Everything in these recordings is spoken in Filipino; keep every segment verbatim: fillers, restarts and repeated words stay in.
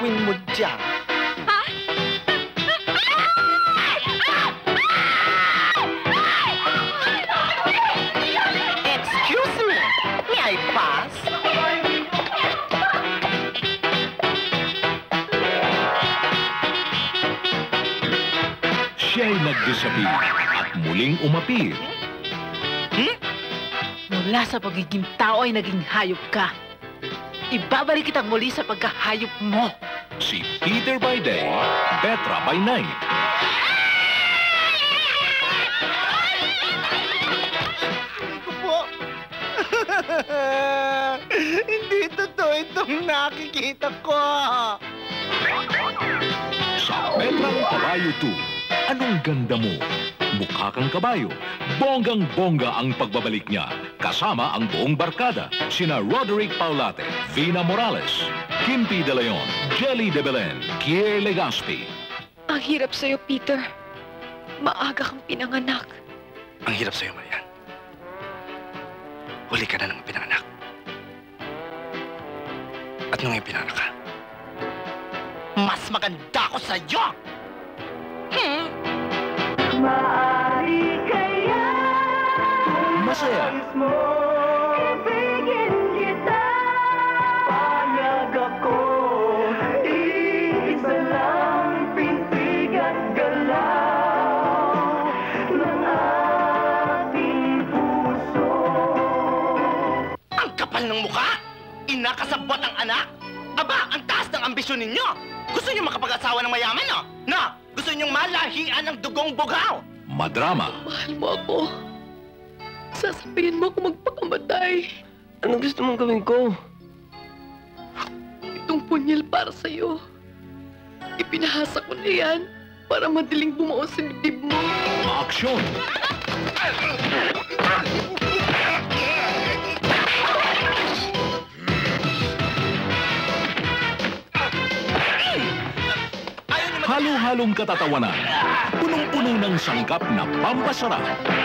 gagawin mo dyan? Ha? Excuse me, may I pass? Siya'y nagdesabili at muling umapir. Hmm? Mula sa pagiging tao ay naging hayop ka. Ibabalik kitang muli sa pagkahayop mo. Si Peter by day, Petra by night. Ko po. Hindi totoo itong nakikita ko. Sa Petrang Kabayo two, anong ganda mo? Mukha kang kabayo. Bonggang-bongga ang pagbabalik niya. Kasama ang buong barkada. Sina Roderick Paulate, Vina Morales, Kimpi De Leon, Jelly De Belen, Kier Legaspi. Ang hirap sa'yo, Peter. Maaga kang pinanganak. Ang hirap sa'yo, Marian. Huli ka na ng pinanganak. At nung ipinanganak ka, Mas maganda ko sa'yo! Hmm? Maaari kaya Masaya. ibigin kita. Payag ako, iisa lang pintig at galaw ng ating puso. Ang kapal ng mukha! Inakasabot ang anak! Aba, ang taas ng ambisyon ninyo! Gusto niyo makapag-asawa ng mayaman, no? No! Gusto niyong malahian ng dugong bugaw! Madrama. Mahal mo ako. Sasabihin mo ako magpakamatay. Ano gusto mong gawin ko? Itong punyal para sa'yo. Ipinahasa ko na yan para madaling bumuo sa dibdib mo. Maaksyon. Halo-halong katatawanan. Punong-puno ng sangkap na pampasarap.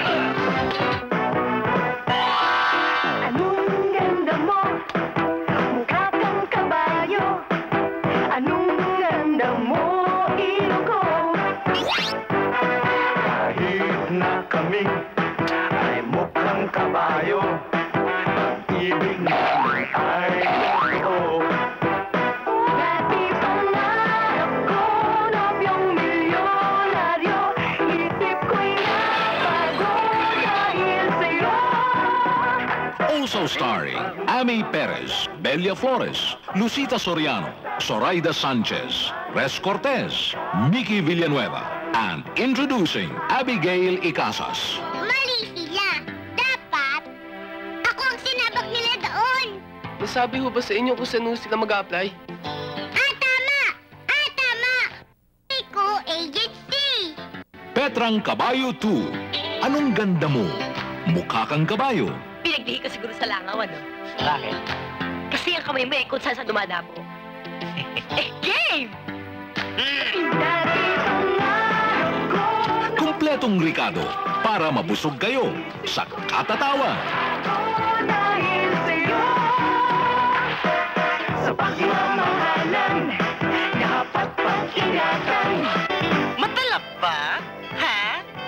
Anong ganda mo, mukha kang kabayo. Anong ganda mo, ilong ko. Kahit na kami ay mukhang kabayo, pag-ibig namin ay ito. Dati pangarap ko, nobyong milyonaryo. Isip ko'y nabago dahil sa'yo. Also starring Amy Perez, Belia Flores, Lucita Soriano, Zoraida Sanchez, Res Cortez, Mickey Villanueva, and introducing Abigail Icasas. Mali sila. Dapat, ako ang sinabak nila doon. Nasabi ho ba sa inyo kung saan ho sila mag-a-apply? Ah, tama! Ah, tama! Iko, agency. Petrang Kabayo two. Anong ganda mo? Mukha kang kabayo. Pinagdihi ka siguro sa langaw, ano? Bakit? Kasi ang kamay mo eh kung saan sa dumadamo. Eh, game! Dati pangarap ko, Kompletong Ricardo para mabusog kayo sa katatawa. dahil sa'yo. Sa pagmamahalan, dapat pag-ingatan. Matalap ba? Ha?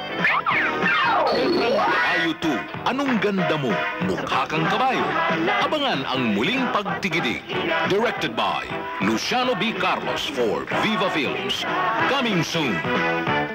Kabayo two. Anong ganda mo? Mukha kang kabayo. Abangan ang muling pagtigidig. Directed by Luciano B. Carlos for Viva Films. Coming soon.